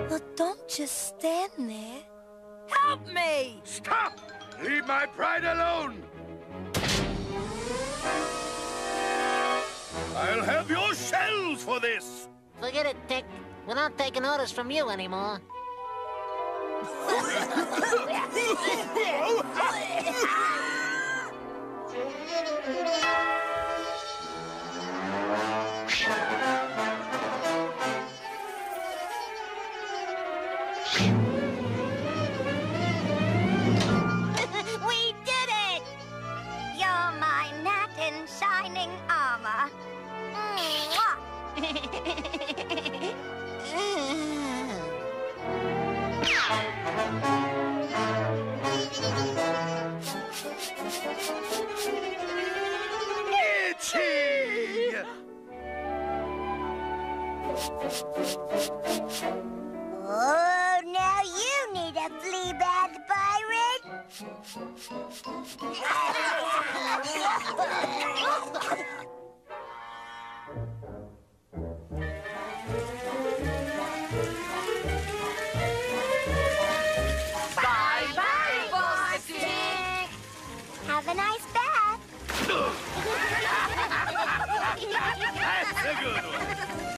Well, don't just stand there. Help me! Stop! Leave my pride alone! I'll have your shells for this! Forget it, Dick. We're not taking orders from you anymore. We did it! You're my knight in shining armor. Itchy! Oh, now you need a flea bath, pirate. Bye-bye, Boston! Have a nice bath. That's a good one!